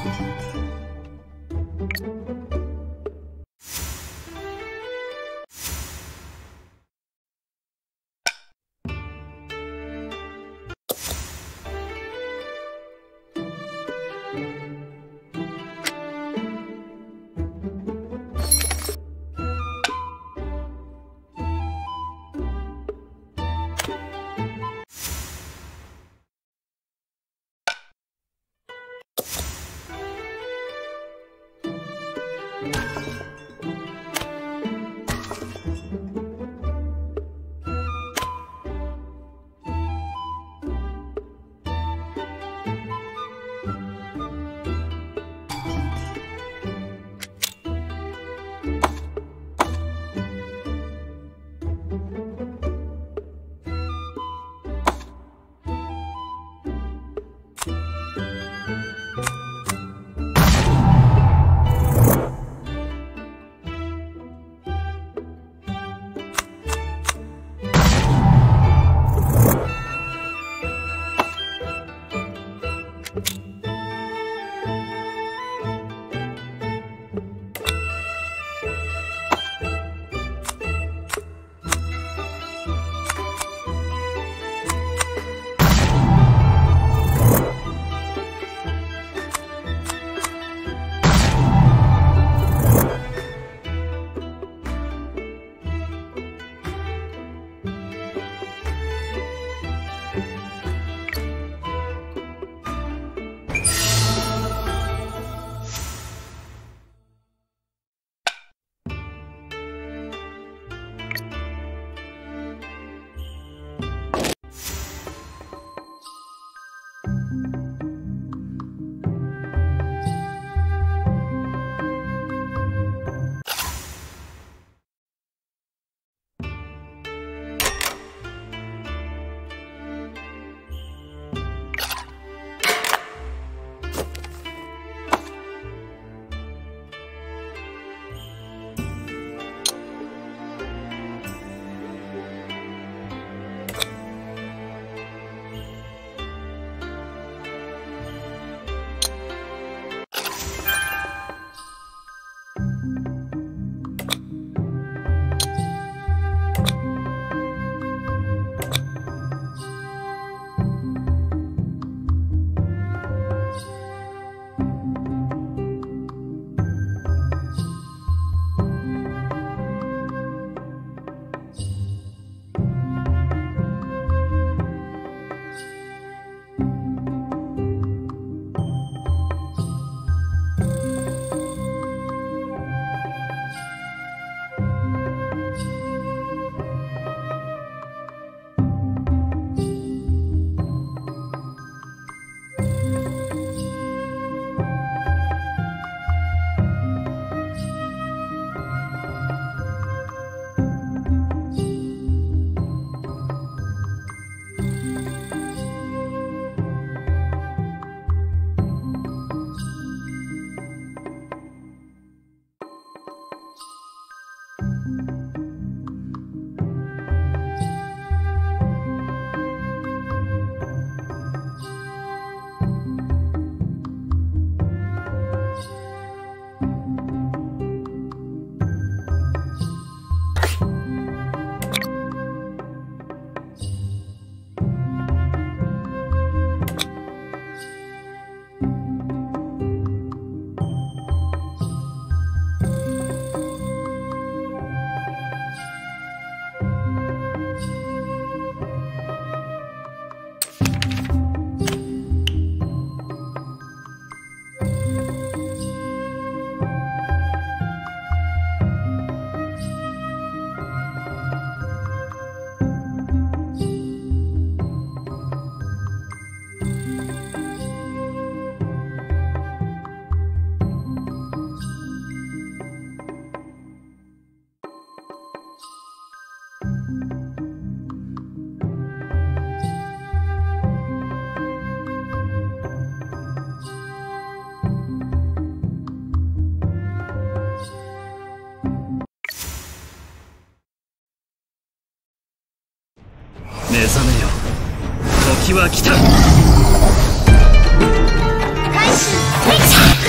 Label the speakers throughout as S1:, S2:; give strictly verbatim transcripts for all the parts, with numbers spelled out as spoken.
S1: 目覚めよ、時は来た。
S2: 開始。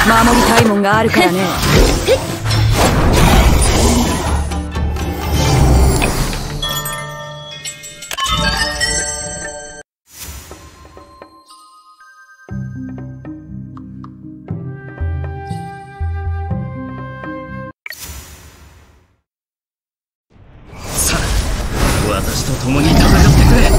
S1: 守りたいもんがあるからね。
S2: さあ、私と共に戦ってくれ。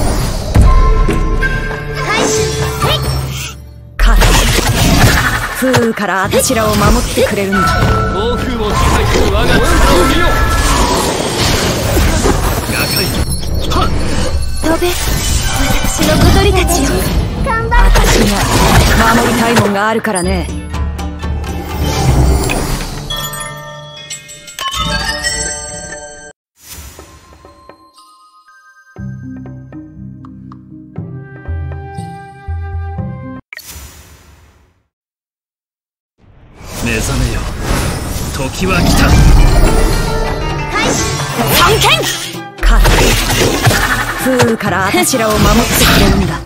S1: 風雨からあたしらを守ってくれるんだ。
S2: 暴風を支配する我が力を見よ。破壊。はっ。
S3: 飛べ、私の小鳥たちよ。
S1: あたしが守りたいもんがあるからね。
S2: 目覚めよ、時は来た。
S3: 探検。
S1: 風雨からあたしらを守ってくれるんだ。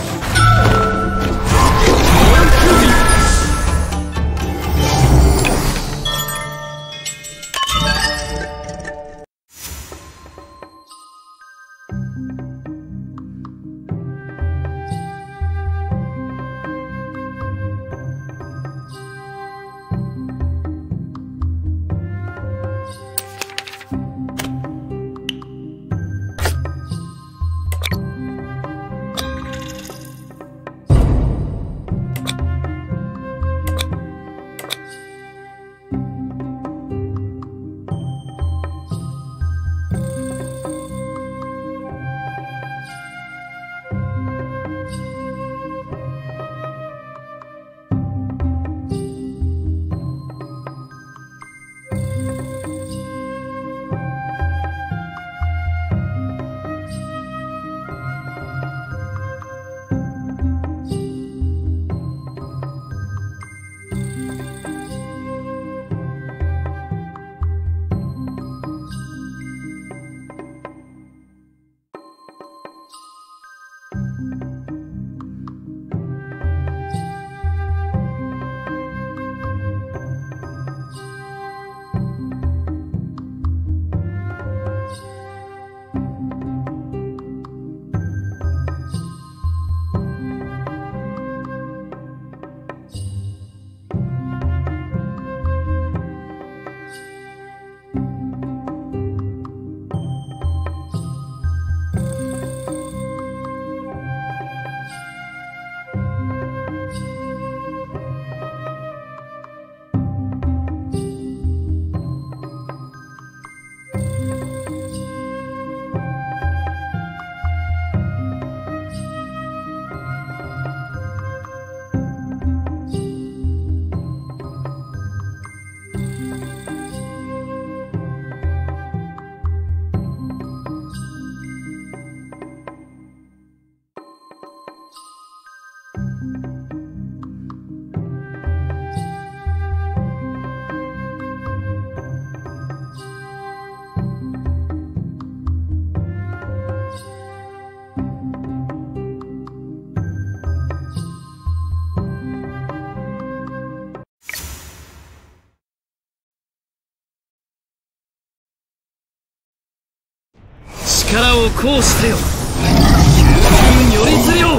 S2: 力を行使せよ、究極よりずよ。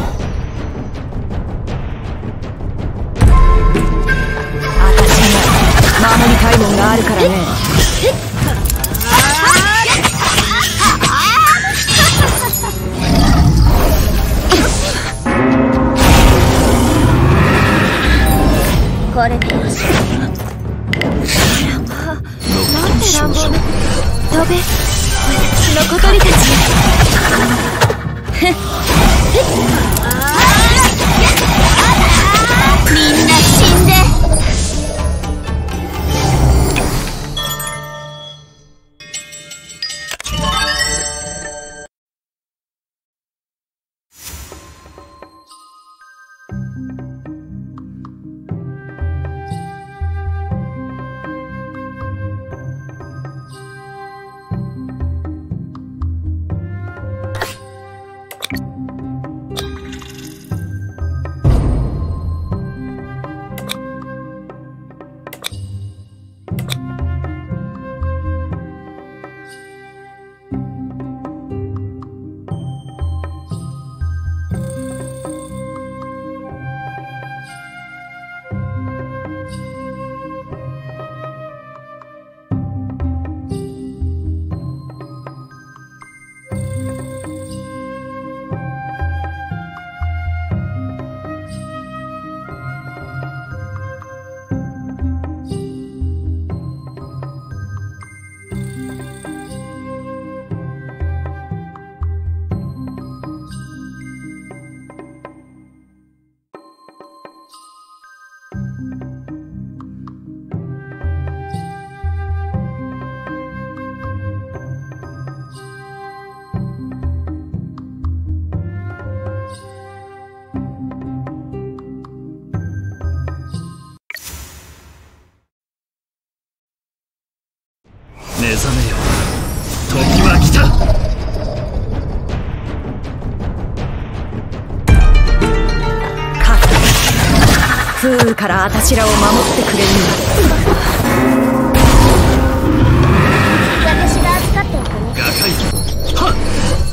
S1: あたしが守りたいもんがあるからね。
S3: これでよし。あらまあ、なんて乱暴な。飛べ、私の小鳥たち。みんな死んで。
S1: 風からあたしらを守ってくれるんだ。
S3: 私が預かっておくね。
S2: はっ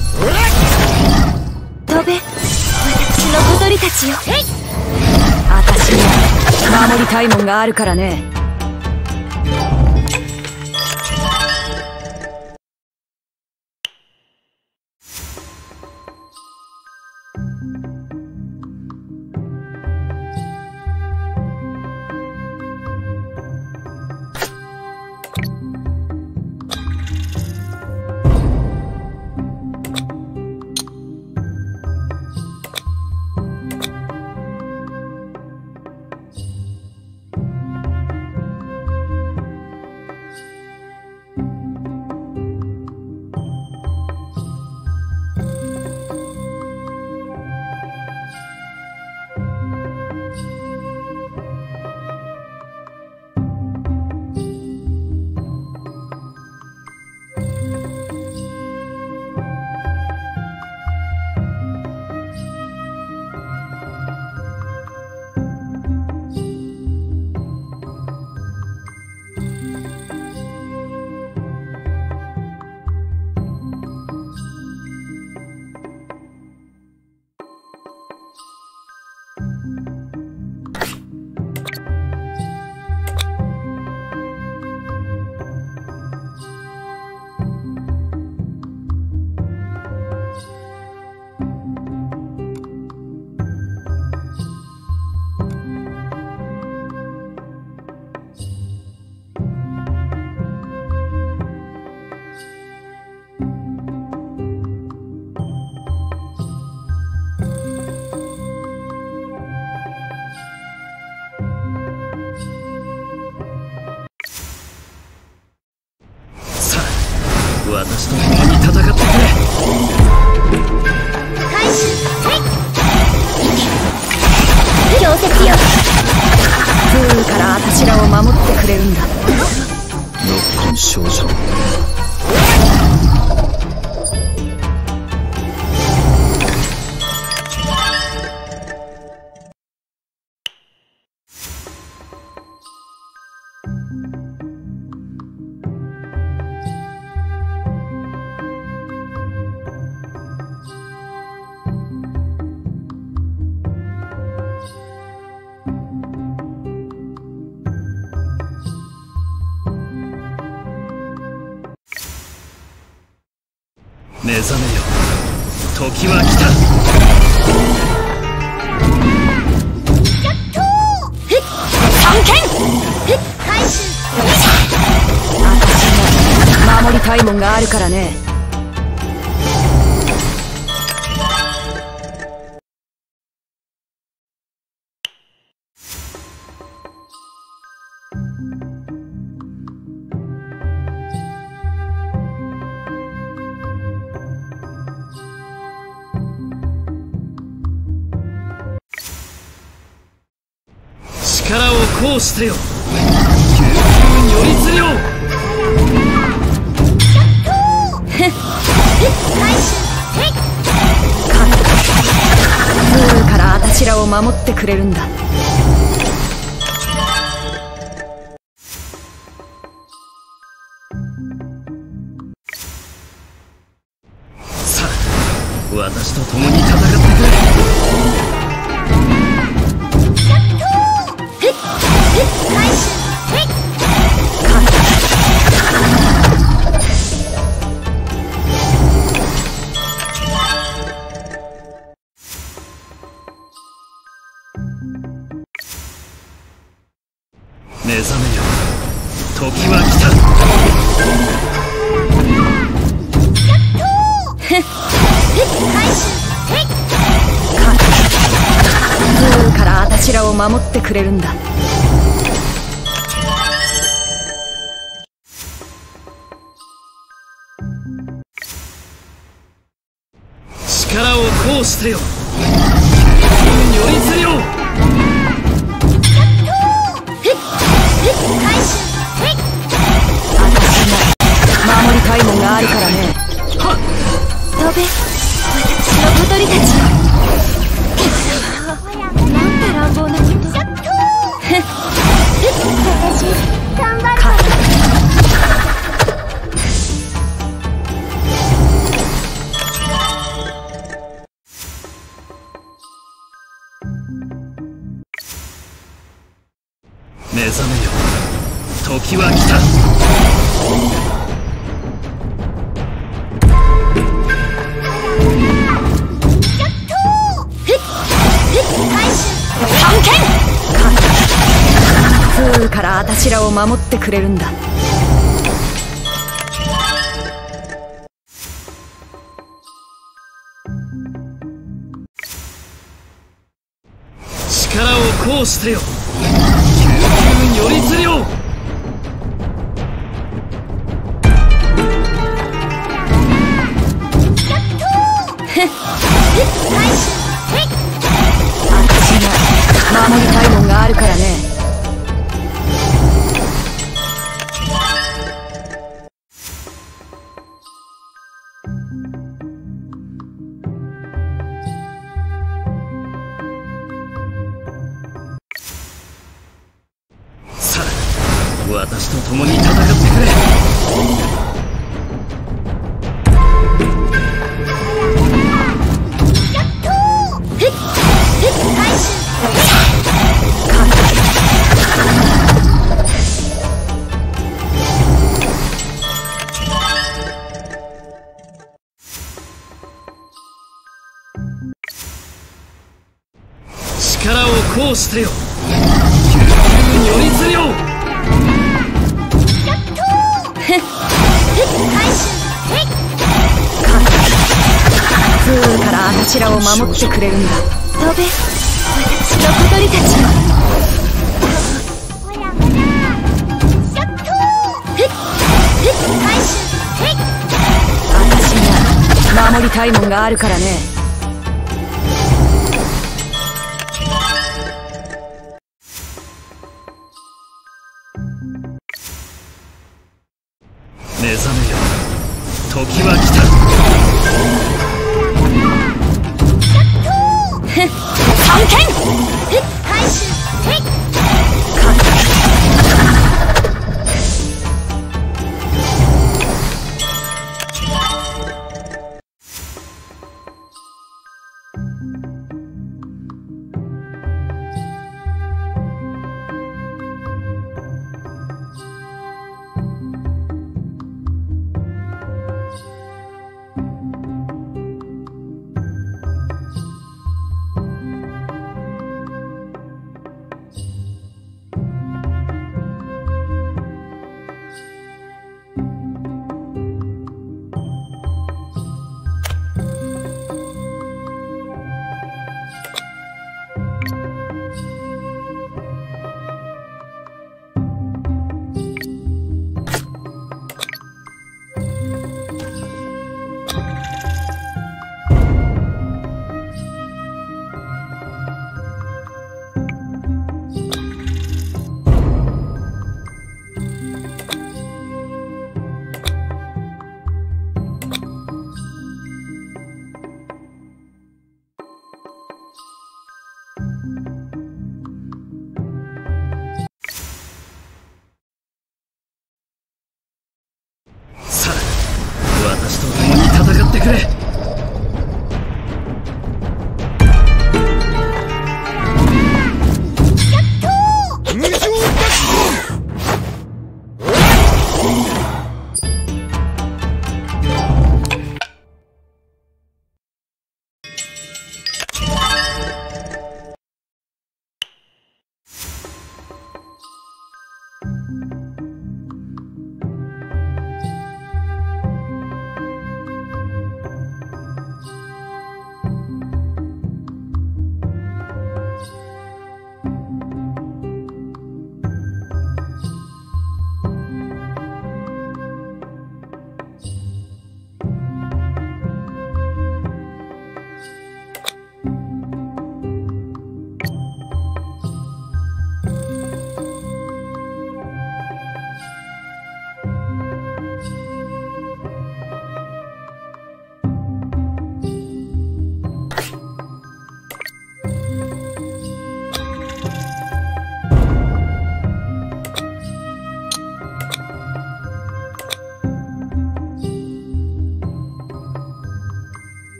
S3: 飛べ、私の小鳥たちよ。
S1: あたしには守りたいもんがあるからね。
S2: 私と共に戦ってくれ。
S3: 開始。強敵よ。
S1: 風からあたしらを守ってくれるんだ。
S2: ノッコン少女。目覚めよ、時は来た。
S3: 三剣開始。
S1: あたしも守りたいもんがあるからね。
S2: 力を行使せよ、救急よりつりょう。
S1: 風からあたしらを守ってくれるんだ。
S2: さあ、私と共に戦ってくれ。目覚めよ、時は来た。
S1: 風からあたしらを守ってくれるんだ。
S2: 力を行使せよ、救急よりつりょう。
S1: 守りたいもんがあるからね。
S3: 飛べ、私の小鳥たちよ。なんて乱暴なこと。
S2: 目覚めよ、時は来た。
S1: 探検フーからあたしらを守ってくれるんだ。
S2: 力を行使せよ、救急よりずりょう。
S1: 守りたいもんがあるからね。
S2: さあ、私と共に戦ってくれ。力を行使せよ、救急よりずりょう。
S1: フーからあたしらを守ってくれるんだ。
S3: 飛べ、私の小鳥たちよ。
S1: 私には守りたいもんがあるからね。
S2: 目覚めよ、時は来た。
S1: 探検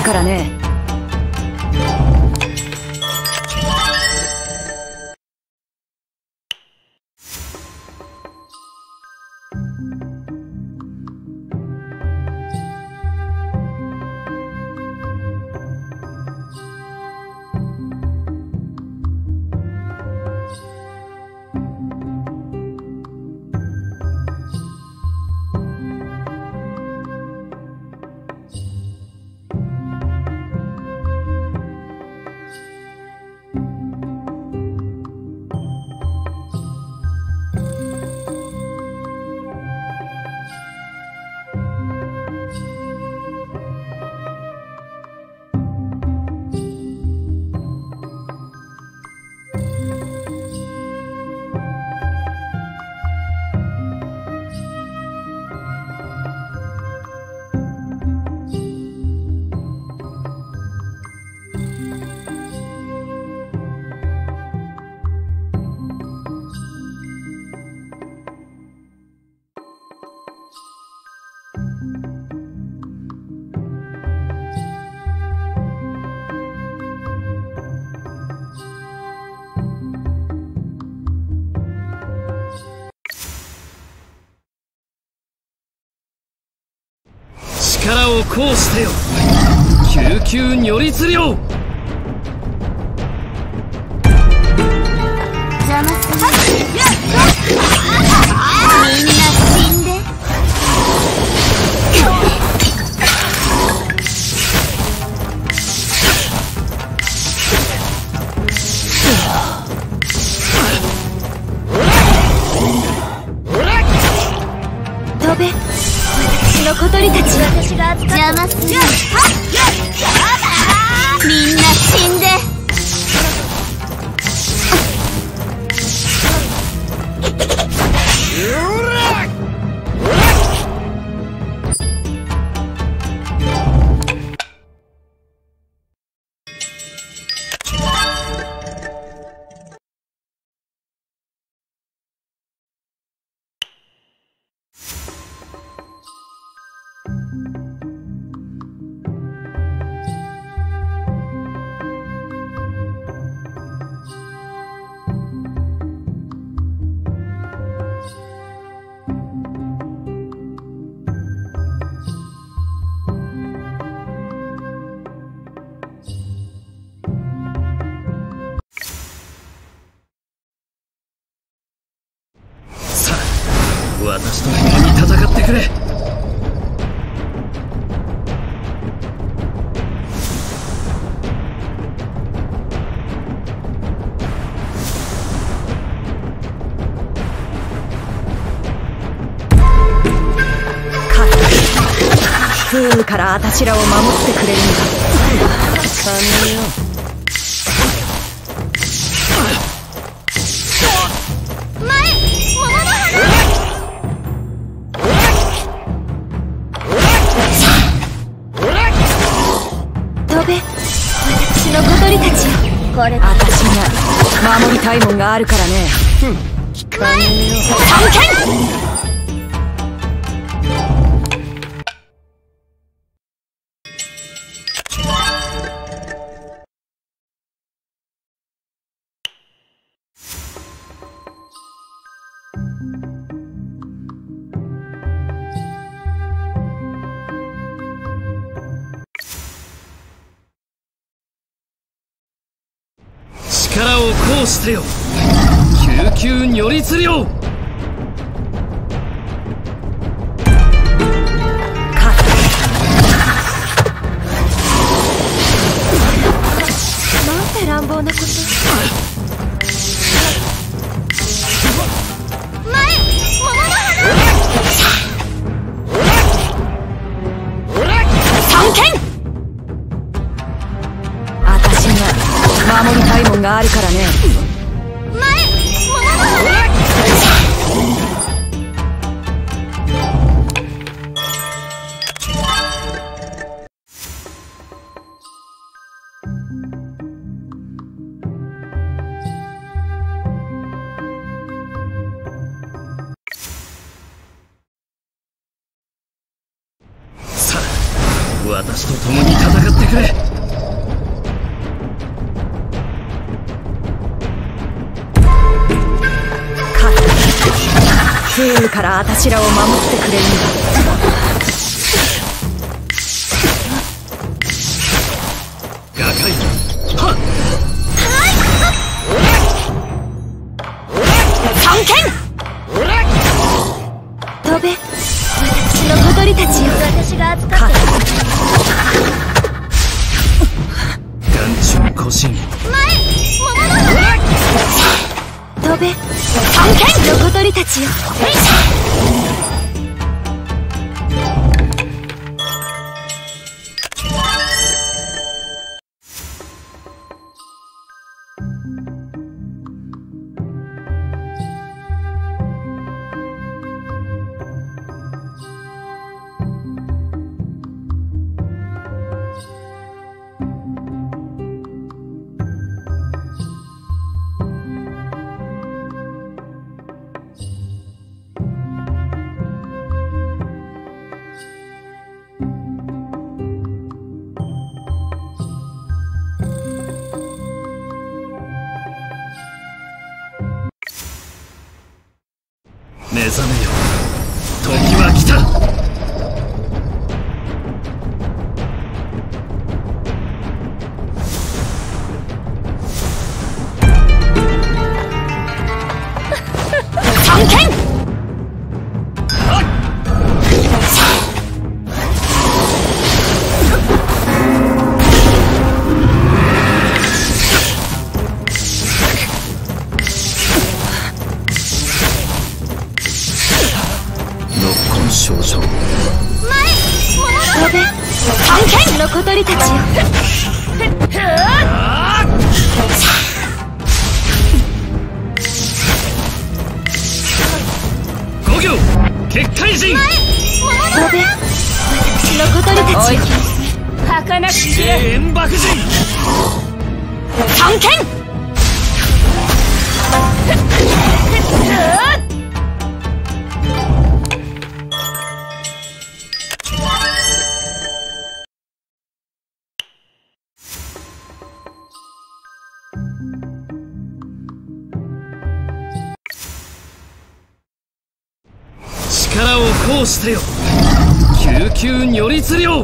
S1: からね。
S2: 力を行使せよ、救急如律令。
S3: 邪魔する。みんな死んで。飛べ、私の小鳥たち。私が邪魔する。みんな死んで。
S2: 私と共に戦ってくれ。
S1: 不運からあたしらを守ってくれるんだ。神よ。私の小鳥たちよ。これ私が守りたいもんがあるからね。神よ。
S2: 力を行使せよ、救急如律令。
S1: なんて乱暴なこと。前、桃の花。三剣。あたしが守りたいもんがあるからね。前、桃の花。
S2: さあ、私と共に戦ってくれ。
S1: からあたしらを守ってくれるんだ。
S2: 瓦解。はっ
S1: 探検。
S3: 飛べ、私の小鳥たちよ。私が預かってる。
S2: 眼中古神。
S3: 飛べ、探検の小鳥たちよ。
S2: 目覚めよ、時は来た。
S1: 探検。
S2: 少女。
S3: 飛べ、探検の小鳥たちよ。
S2: 五行結界人。
S3: 飛べ、私の小鳥たちよ。
S1: 儚く
S2: 地形円爆人。
S1: 探検。
S2: 力を行使せよ、救急如律令。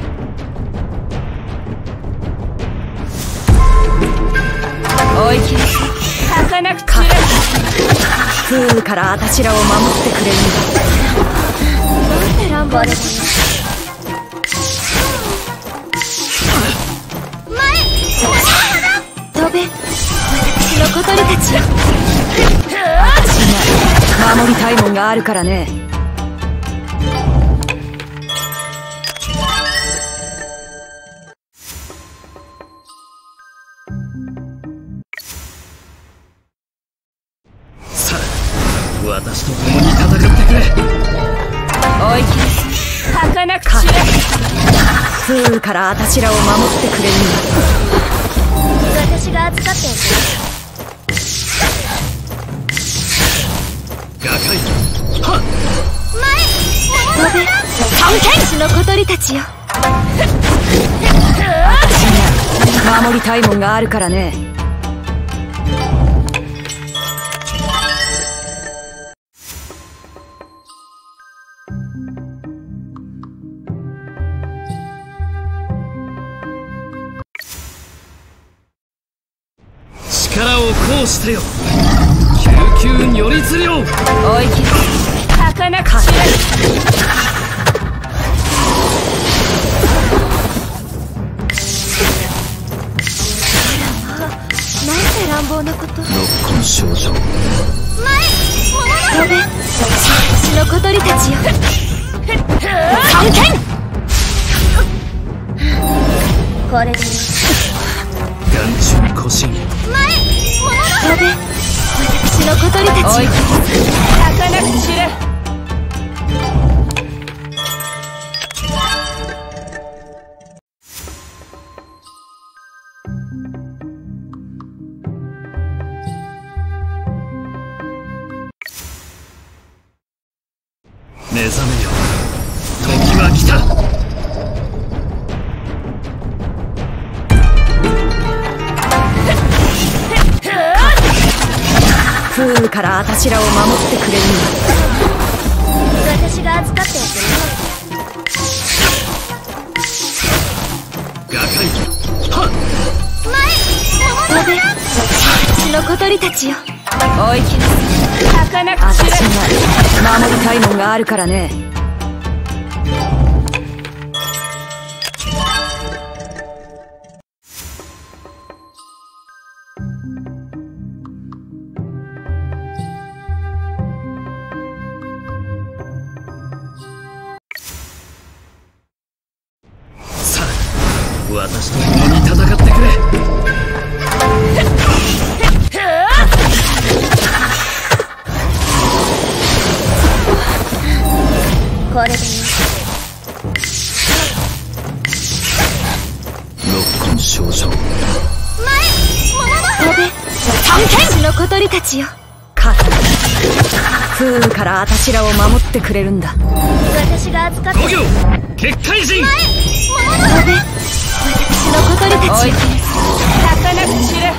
S1: おいきなさい。儚く散れ。風からあたしらを守ってくれるんだ。
S3: なんて乱暴なこと。飛べ、私の小鳥たちよ。
S1: 私が守りたいもんがあるからね。
S2: さあ、私と共に戦ってくれ。
S1: おいきなさい。儚く散れ。風からあたしらを守ってくれるんだ。
S3: 私が預かっておく。
S2: 瓦解。はっ
S3: 飛べ、私の小鳥たちよ。
S1: 私が守りたいもんがあるからね。
S2: 力を行使せよ、救急如律令。
S1: おいきなさい。儚く散れ。
S3: なんて乱暴なこと。
S2: ノッコン少女。
S3: 飛べ、私の小鳥たちよ。
S1: 探検。
S3: これでよ。
S2: 眼中古神。
S3: 飛べ、私の小鳥たちよ。
S1: おいきなさい。儚く散れ。
S2: 目覚めよ、時は来た。
S1: 風からあたしらを守ってくれるんだ。
S3: 私が預かってやって
S2: 瓦解はっ
S3: 飛べ私の小鳥たちよ。
S1: おいきなさい。儚く散れ。私が守りたいもんがあるからね。
S2: さあ私と共に戦ってくれ。
S3: これでいい。
S2: ノッコン少女。
S3: 飛べ私の小鳥たちよ。
S1: 勝った風雨から私らを守ってくれるんだ。
S3: 私が預かって
S2: 五行結界人。
S3: 飛べ私の小鳥たちよ。
S1: おいきなさい。儚く散れ。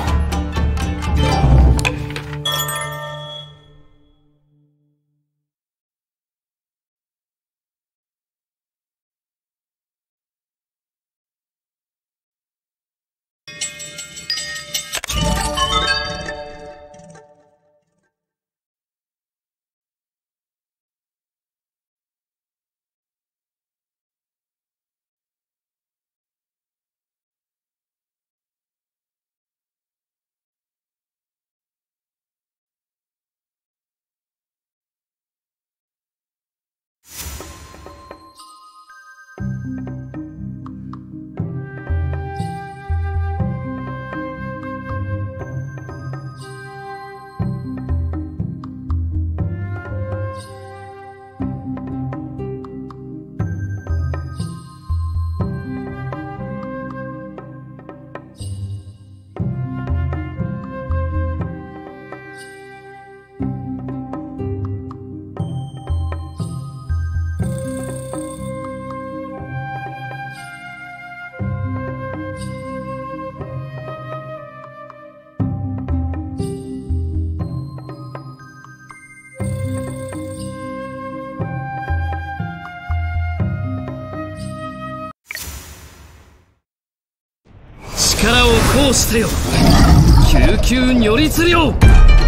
S2: 力を行使せよ。救急如律令。
S1: 私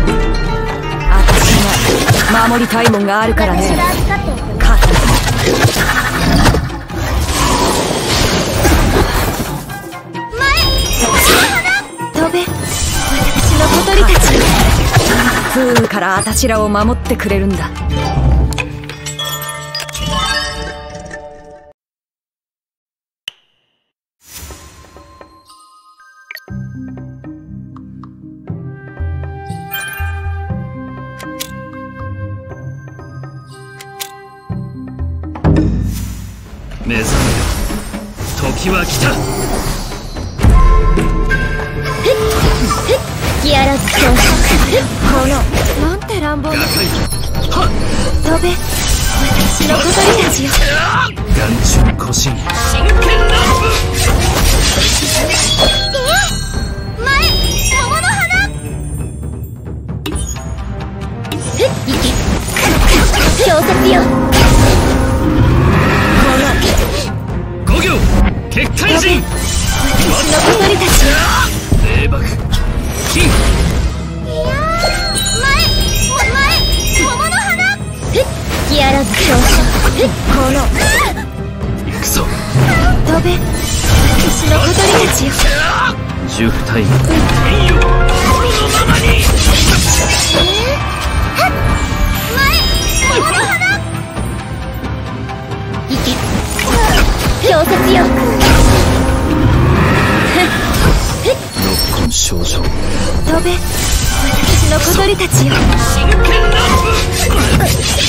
S1: が守りたいもんがあるからね。
S3: 私が預かってやって
S1: 勝った
S3: 飛べ私の小鳥たちよ。
S1: 風雨から私らを守ってくれるんだ。
S2: 目覚めよ。時は来た。
S3: 隙あらず強このなんて乱暴な。
S2: 瓦解はっ
S3: 飛べ私の小鳥たちよ。
S2: 眼中古神真剣乱舞。
S3: 前桃の花行け強殺よ。
S2: 五行結界人。
S3: 私の小鳥たちよ。
S2: 霊爆金。
S3: いや前前桃の花隙あらず強殺この
S2: 行くぞ。
S3: 飛べ私の小鳥たちよ。
S2: 十体天よ心のままに。
S3: 前桃の花行け強殺よ。
S2: ノッコン少女。
S3: 飛べ私の小鳥たちよ。
S2: 真剣乱舞。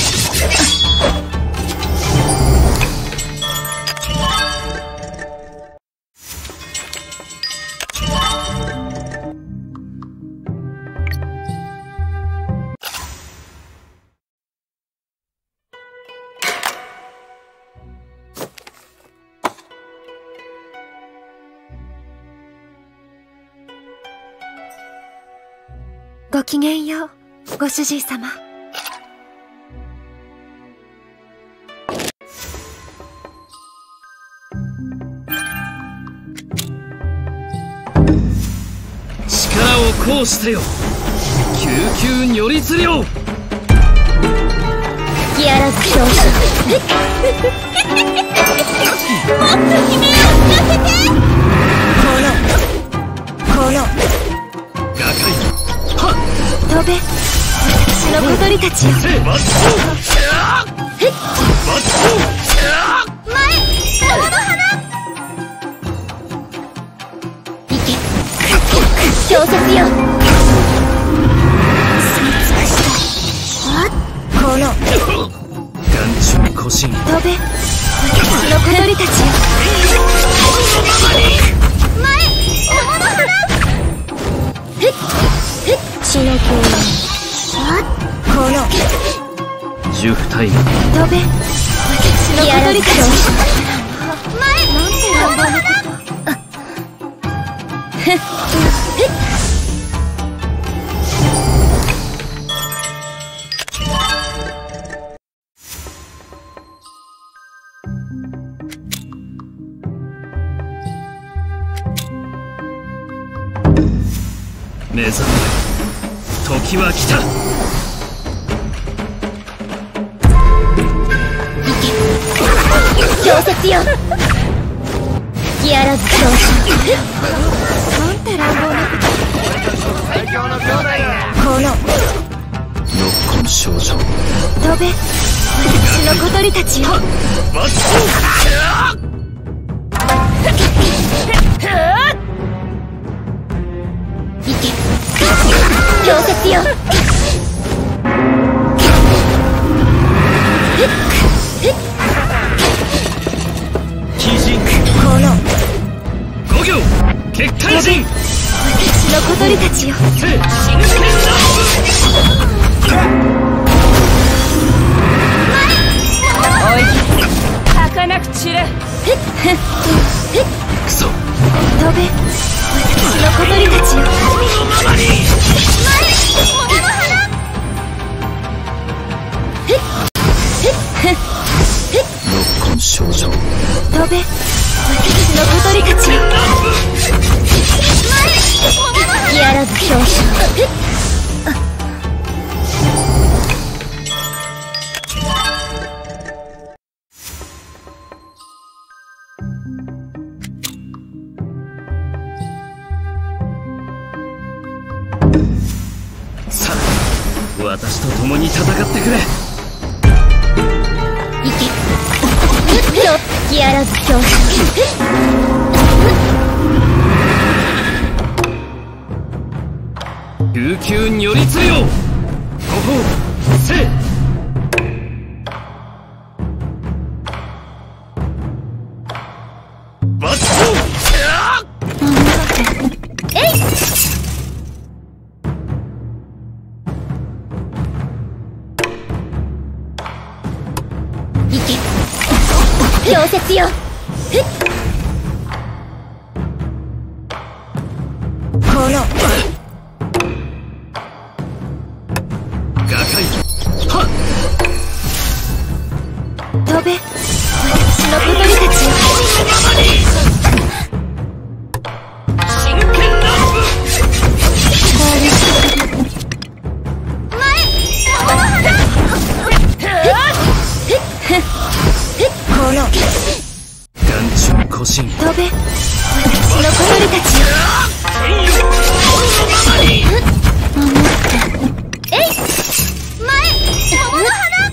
S3: ごきげんようご主人様。
S2: 行使せよ。救急如律令。
S3: 隙あらず表彰。もっと悲鳴を聞かせて。このこの
S2: 瓦解。はっ
S3: 飛べ、私の小鳥たちよ。
S2: せい。マットマット
S3: 前、桃の花。行け、強説よ。吸い尽くした。この
S2: 眼中古神。
S3: 飛べ、私の小鳥たちよ。前、桃の花。血の剣。この
S2: 十二体。
S3: 飛べ、私の小鳥たちよ。前、なんて乱暴なこと。
S2: 目覚め、時は来た。
S3: 強説よ。隙あらず強襲。なんて乱暴なこと。この
S2: ノッコン少女。
S3: 飛べ、私の小鳥たちよ。
S2: マット
S3: 行け、強説よ。
S2: 鬼人。
S3: この
S2: 五行結界人。
S3: 私の小鳥たちよ。
S2: せい。真剣
S1: おい儚く散れ。
S2: クソ。
S3: 飛べ、私の小鳥たちよ。
S2: このままに。
S3: 桃の花。
S2: ノッコン少女。
S3: 飛べ、私の小鳥たちよ。隙あらず表彰。
S2: さあ、私と共に戦ってくれ。
S3: 行け、隙あらず表彰。
S2: 救急如律令。ほほう。せい。バット
S3: えい。行け、強説よ。この
S2: 瓦解。はっ
S3: 飛べ、私の小鳥たちよ。
S2: 真剣乱舞。
S3: 前、桃の花。この
S2: 眼中古神。
S3: 飛べ、私の小鳥たちよ。
S2: 天よ、このままに。
S3: 守ってえい。前、桃の花。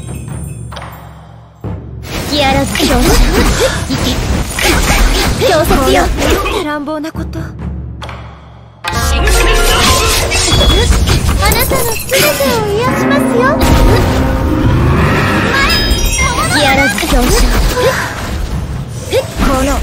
S3: 隙あらず表彰。行け、強説よ。なんて乱暴なこと。
S2: 真剣乱
S3: あなたのすべてを癒しますよ。隙あらず表彰。この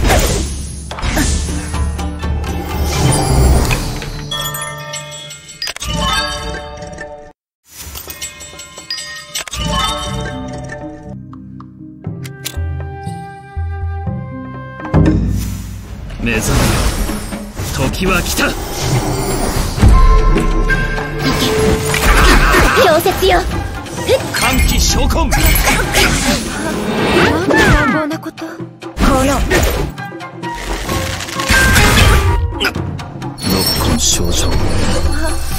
S2: 目覚めよ、時は来た。
S3: 強説よ。
S2: 歓喜召喚。
S3: なんて乱暴なこと。この
S2: ノッコン少女。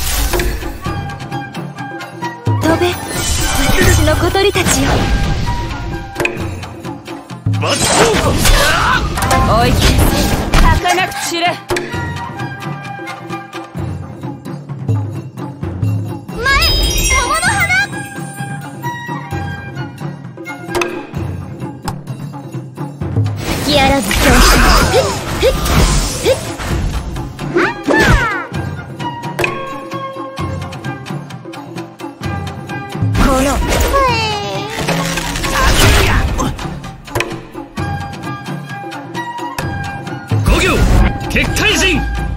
S3: 小鳥たちよ。
S1: 追い切り儚く散れ。
S3: 前、桃の花。吹き荒らず強振。ふっふっふっ。この
S2: 五行結界陣。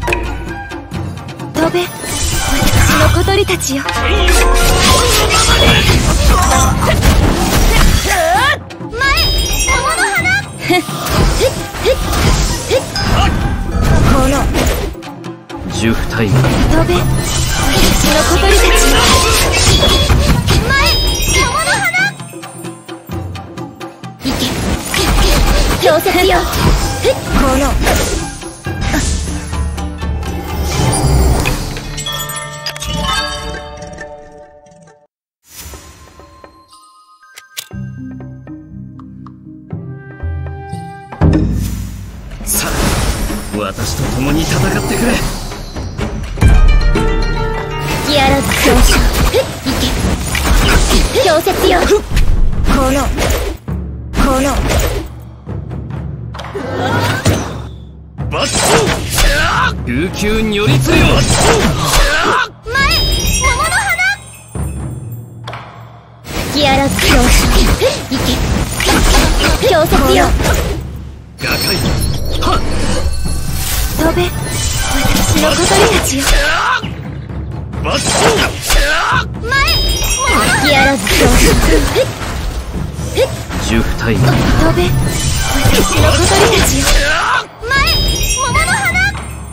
S3: 飛べ、私の小鳥たちよ。前、桃の花。ふっふっふっふっ。この
S2: 十体。
S3: 飛べ、私の小鳥たちよ。前、桃の花。行け、氷雪よ。この
S2: さあ、私と共に戦ってくれ。
S3: 吹き荒らず強振。行け、氷雪よ。このこの
S2: 琉球如律令。
S3: 前、桃の花。吹き荒らず強振。行け、氷雪よ。
S2: 瓦解。はっ。
S3: 飛べ、私の小鳥たちよ。前、吹き荒らず強振。
S2: 十体。
S3: 飛べ、私の小鳥たちよ。前、桃の花。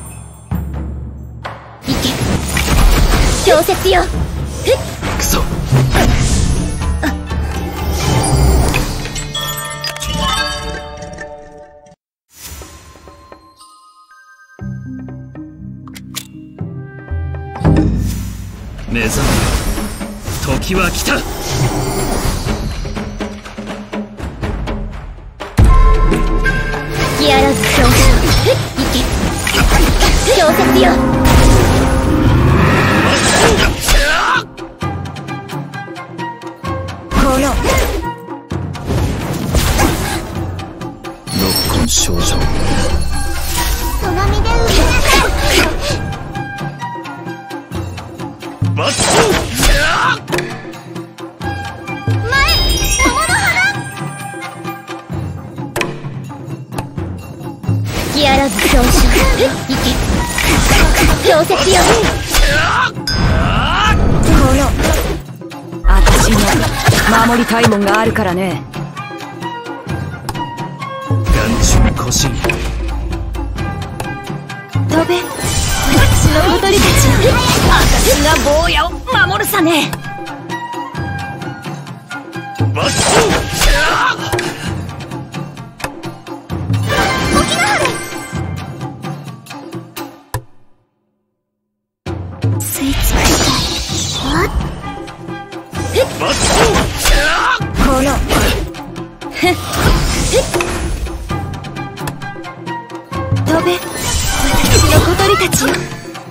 S3: 行け、氷雪よ。
S2: クソ。目覚めよ、時は来た。
S3: 吹き荒らず強振。行け、氷雪よ。この
S2: 六根症状。
S3: その身で受けなさい。前、桃の花。吹き荒らず強振。行け、氷雪よ。この
S1: 私に守りたいもんがあるからね。
S2: 眼中古神。
S3: 飛べ、私の小鳥たちよ。
S1: 私が坊やを守るさね。
S3: 沖縄で吸い尽くしたい。このふっふっ。飛べ、私の小鳥たちよ。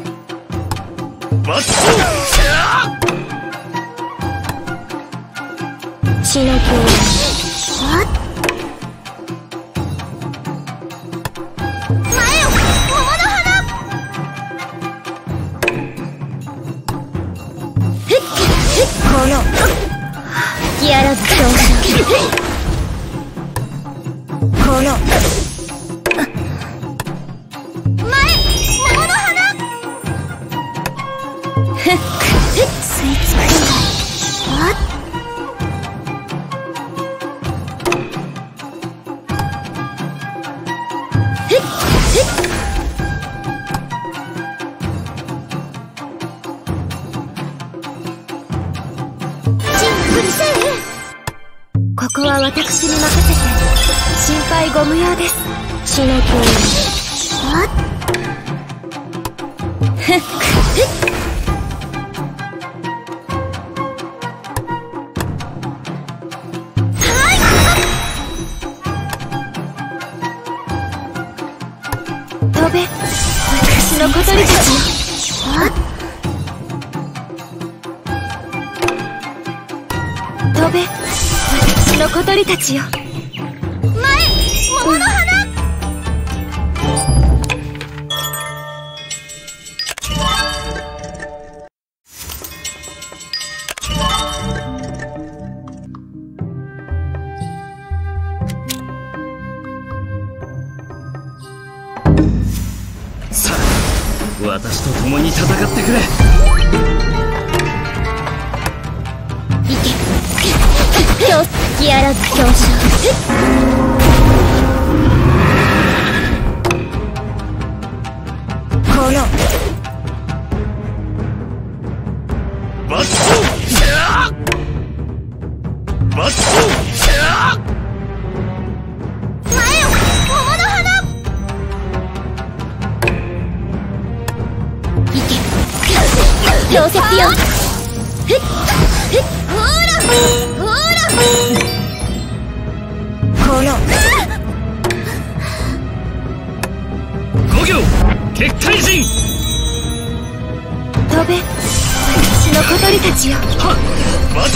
S3: 血の境前を、桃の花。ふっふっ。この吹き荒らず強振。この前、桃の花。ふっふっ。吸い尽くしたい。ここは私に任せて心配ご無用です。血の境ふっふっ。 の小鳥たちよ。飛べ、私の小鳥たちよ。前、桃の花。
S2: さあ、私と共に戦ってくれ。
S3: 今日隙あらず表彰。この
S2: バットバット
S3: 前よ、桃の花。いけ、溶接よ。ふっふっ、ほらほら。この
S2: 五行結界陣。
S3: 飛べ、私の小鳥たちよ。
S2: はっバット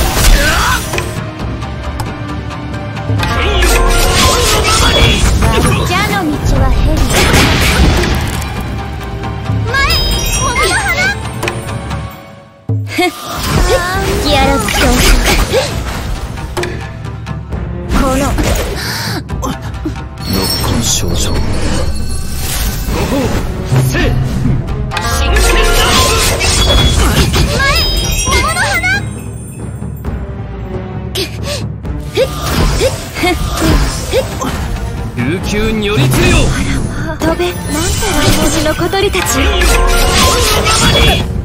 S2: 天よ本のままに。
S3: 蛇の道は蛇。前、桃の花。ふっふっ、隙あらず表彰。この
S2: ノッコン少女。ごほうせ真剣だ。
S3: 前、桃の花。
S2: 琉球によりつよ。
S3: 飛べ、なんて私の小鳥たち。
S2: 天よ本のままに。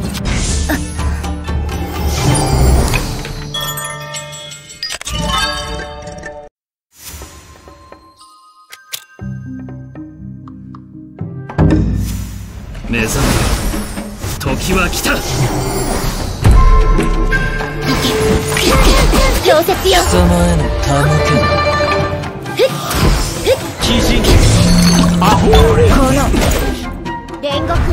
S2: 目覚めよ、時は来た。
S3: 溶接よ。
S2: 貴様への手向けだ。鬼人アホーレ。
S3: この煉獄の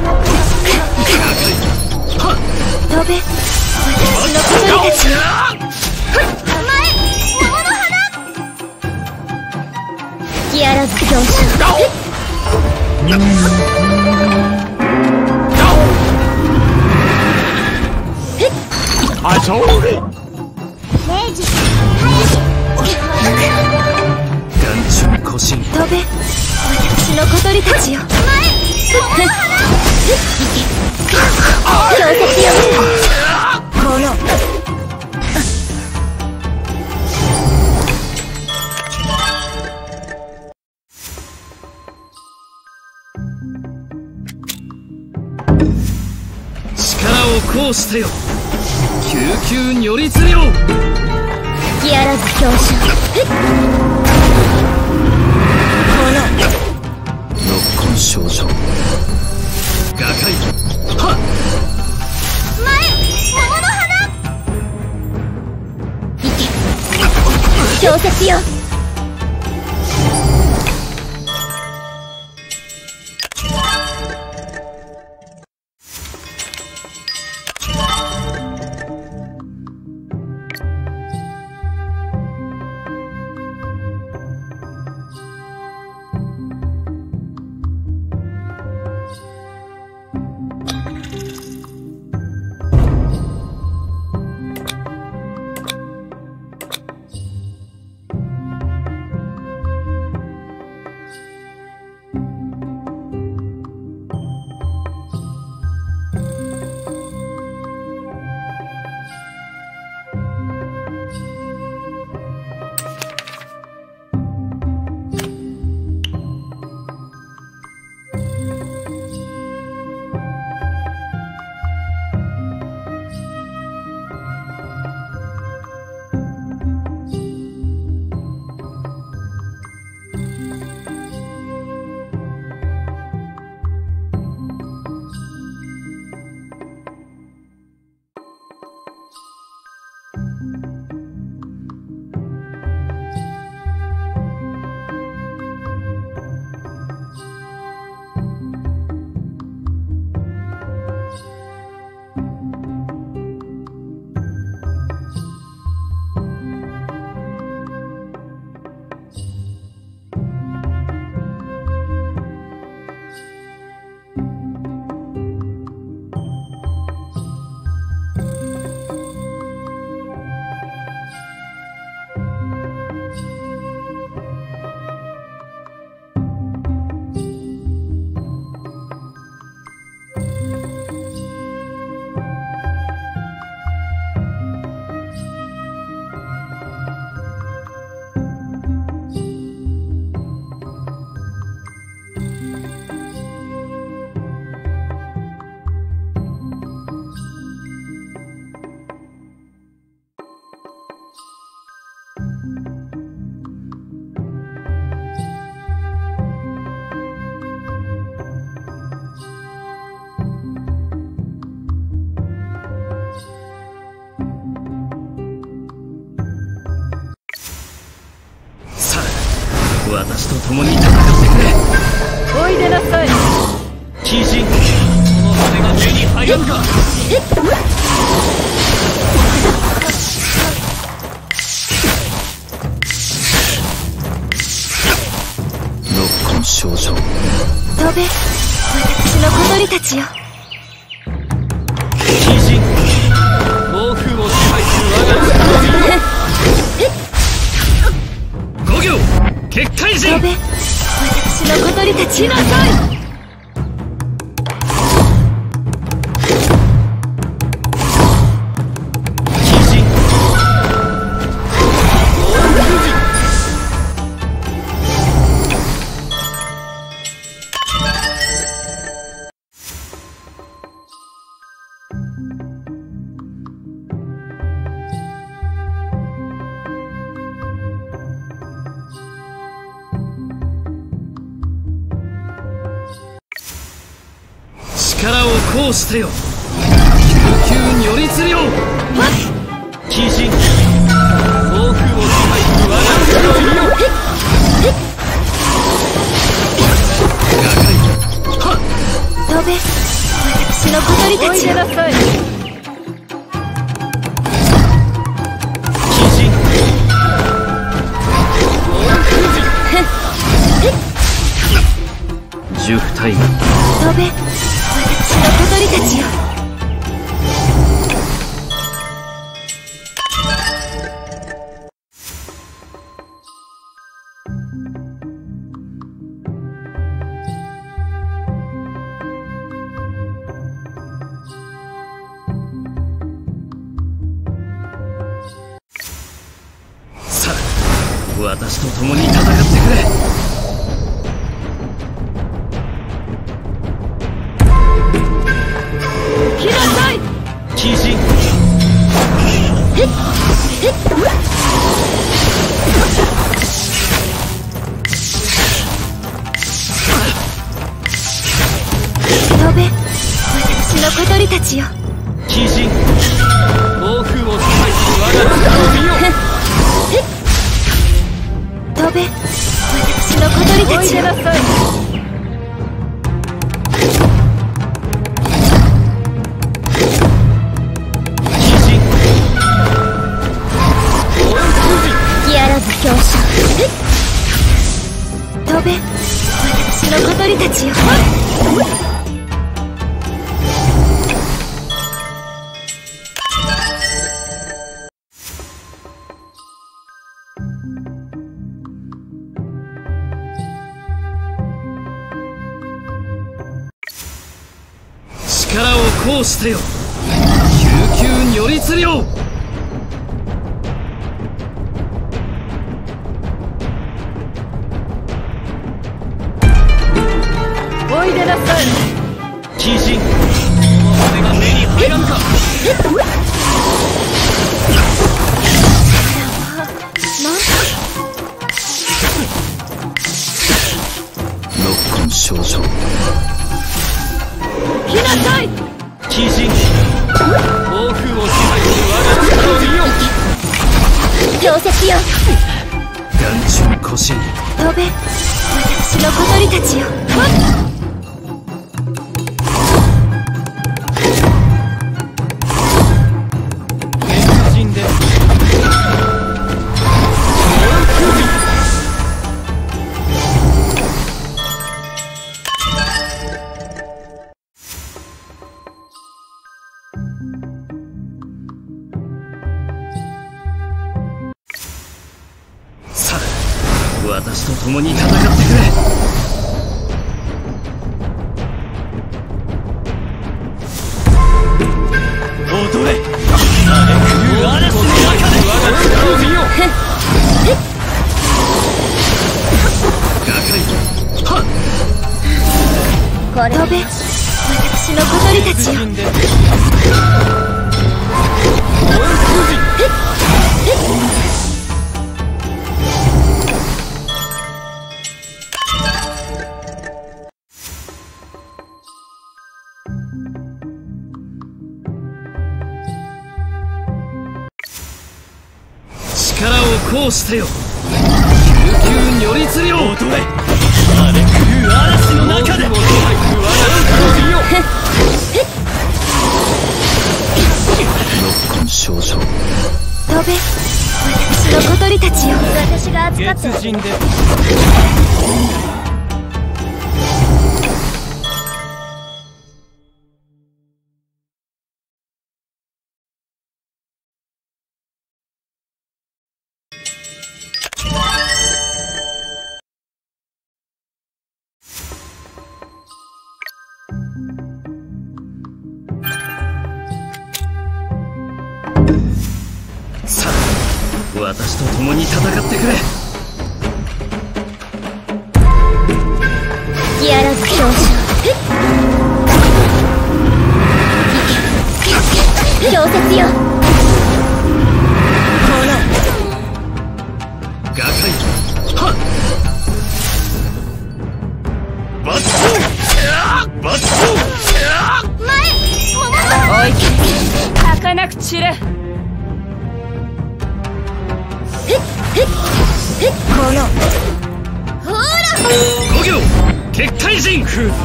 S3: 飛べ、私の小鳥たちよ。前、桃の花。隙あらず表彰。
S2: あそれ。
S3: 明治、
S2: 眼中古神。
S3: 飛べ、私の小鳥たちよ。前、桃の花。溶接よ。この
S2: 力を行使せよ、救急如律令。
S3: 隙あらず表彰。この
S2: ノッコン少女。瓦解。はっ
S3: 前、桃の花。いけ、溶接よ。
S2: 私と共に戦ってくれ。
S1: おいでなさい。
S2: 鬼人、この羽が目に入らんか。ノッコン少女、
S3: 飛べ、私の小鳥たちよ。
S2: 鬼人、暴風を支配する我が五行結界人。
S3: 飛べ、私の小鳥たち。
S1: 来なさい。
S2: 力を行使せよ。救急如律令。鬼人、暴風を支配する我がの意よ。
S3: 飛べ、私の小鳥たちよ。
S1: おいでなさい。
S2: 鬼人、十二体。
S3: 飛べ、私の小鳥たちよ。
S2: さあ、私と共に戦ってくれ。
S1: 来なさい。
S2: 鬼人、
S3: 飛べ、私の小鳥たちよ。
S2: 鬼人、暴風を支配する我がの意よ。
S3: 飛べ、私の小鳥
S1: お
S3: たちよ。
S1: いでなさい。
S3: やらず表彰。飛べ、私の小鳥たちよ。
S2: 力を行使せよ。救急如律令。
S1: おいでなさい。
S2: 鬼人、この羽が目に入らんか。ノッコン少女、
S1: 来なさい。
S2: 鬼人、暴風を支配する我がの意よ。
S3: 氷石よ。
S2: 眼中腰。
S3: 飛べ、私の小鳥たちよ。
S2: 別人で。さあ、私と共に戦ってくれ。踊れ、荒れ狂う嵐の中で我が力を見よ。はっ、
S3: これ飛べ、私の小鳥たちよ。
S2: 力を行使せよ。 急如律令。踊れ荒れ狂う嵐の中で。六根少々。
S3: 飛べ、私の小鳥たちよ。私が扱って
S2: 月人で。さあ、私と共に戦ってくれ。
S3: ギアラズ表彰。氷雪よ。
S2: 瓦解。はっバットバット
S1: おい儚く散れ。
S3: このほら
S2: 五行結界陣。
S3: 飛べ、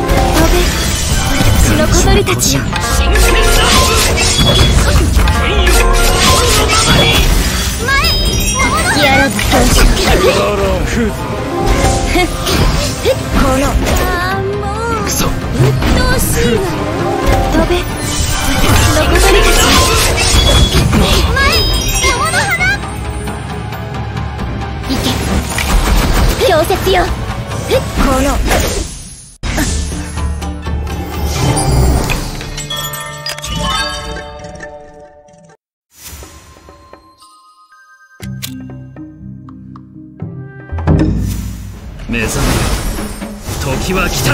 S3: 私の小鳥たちよ。ギアラズ表彰。このあーもう
S2: クソ。
S3: うっとうしいわ。飛べ、私の小鳥たちよ。前山の花。行け、氷雪よ。この
S2: 目覚めよ、時は来た。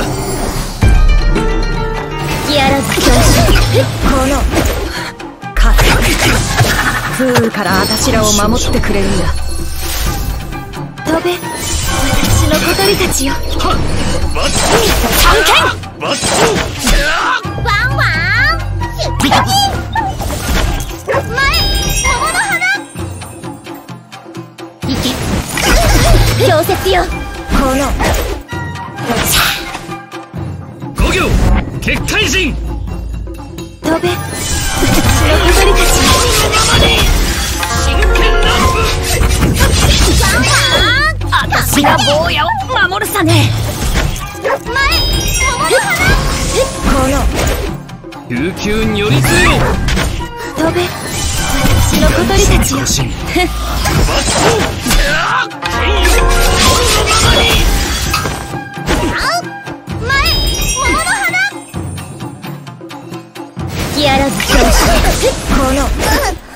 S3: ギアラズ表彰。
S1: この勝つ。風から私らを守ってくれるんだ。
S3: 飛べ、私の小鳥たちよ。
S2: はっバットバット
S3: ワンワン出発。前桃の花。行け、氷雪よ。この
S2: 五行結界陣。
S3: 飛べ、私の小鳥たちよ。
S2: 真剣な
S3: ワンワン
S1: 私が坊やを守るさね。
S3: 前桃の花。この
S2: 琉球如律令。
S3: 飛べ、私の小鳥たちよ。
S2: バット剣よそのままに。
S3: 前桃の花。ギアラズ表彰。この